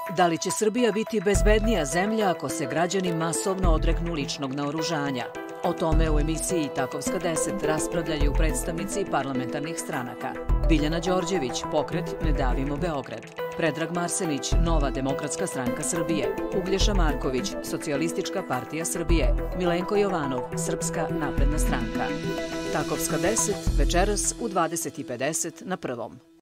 Da li će Srbija biti bezbednija zemlja ako se građani masovno odreknu ličnog naoružanja? O tome u emisiji Takovska 10 raspravljaju predstavnici parlamentarnih stranaka. Biljana Đorđević, pokret Ne davimo Beograd. Predrag Marsenić, Nova demokratska stranka Srbije. Uglješa Marković, Socijalistička partija Srbije. Milenko Jovanov, Srpska napredna stranka. Takovska 10 večeras u 20:50 na Prvom.